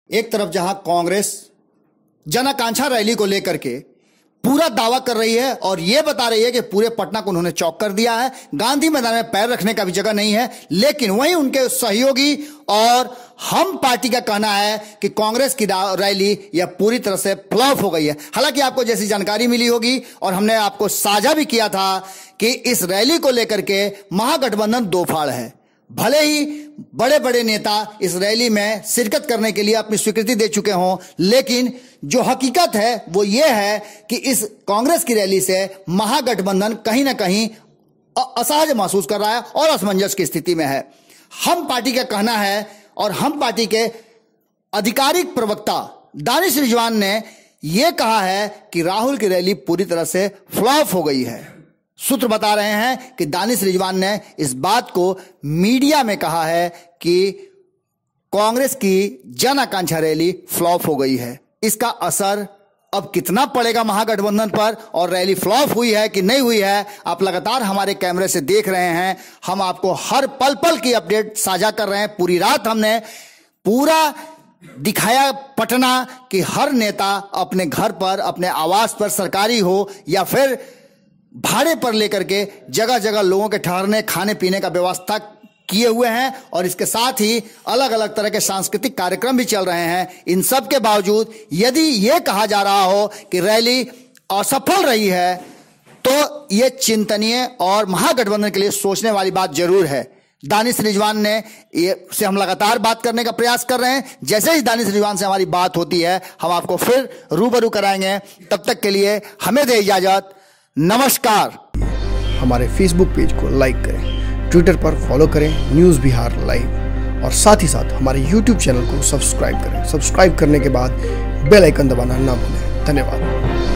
एक तरफ जहां कांग्रेस जन आकांक्षा रैली को लेकर के पूरा दावा कर रही है और यह बता रही है कि पूरे पटना को उन्होंने चौक कर दिया है, गांधी मैदान में पैर रखने का भी जगह नहीं है, लेकिन वहीं उनके सहयोगी और हम पार्टी का कहना है कि कांग्रेस की रैली यह पूरी तरह से फ्लॉप हो गई है। हालांकि आपको जैसी जानकारी मिली होगी और हमने आपको साझा भी किया था कि इस रैली को लेकर के महागठबंधन दो फाड़ है। भले ही बड़े बड़े नेता इस रैली में शिरकत करने के लिए अपनी स्वीकृति दे चुके हों, लेकिन जो हकीकत है वो ये है कि इस कांग्रेस की रैली से महागठबंधन कहीं ना कहीं असहज महसूस कर रहा है और असमंजस की स्थिति में है। हम पार्टी का कहना है और हम पार्टी के आधिकारिक प्रवक्ता दानिश रिजवान ने यह कहा है कि राहुल की रैली पूरी तरह से फ्लॉप हो गई है। सूत्र बता रहे हैं कि दानिश रिजवान ने इस बात को मीडिया में कहा है कि कांग्रेस की जन आकांक्षा रैली फ्लॉप हो गई है। इसका असर अब कितना पड़ेगा महागठबंधन पर और रैली फ्लॉप हुई है कि नहीं हुई है, आप लगातार हमारे कैमरे से देख रहे हैं। हम आपको हर पल पल की अपडेट साझा कर रहे हैं। पूरी रात हमने पूरा दिखाया पटना कि हर नेता अपने घर पर, अपने आवास पर, सरकारी हो या फिर भाड़े पर लेकर के जगह जगह लोगों के ठहरने खाने पीने का व्यवस्था किए हुए हैं और इसके साथ ही अलग अलग तरह के सांस्कृतिक कार्यक्रम भी चल रहे हैं। इन सब के बावजूद यदि यह कहा जा रहा हो कि रैली असफल रही है तो यह चिंतनीय और महागठबंधन के लिए सोचने वाली बात जरूर है। दानिश रिजवान ने से हम लगातार बात करने का प्रयास कर रहे हैं। जैसे ही दानिश रिजवान से हमारी बात होती है हम आपको फिर रूबरू कराएंगे। तब तक के लिए हमें दे इजाजत। नमस्कार। हमारे फेसबुक पेज को लाइक करें, ट्विटर पर फॉलो करें न्यूज़ बिहार लाइव और साथ ही साथ हमारे यूट्यूब चैनल को सब्सक्राइब करें। सब्सक्राइब करने के बाद बेल आइकन दबाना ना भूलें। धन्यवाद।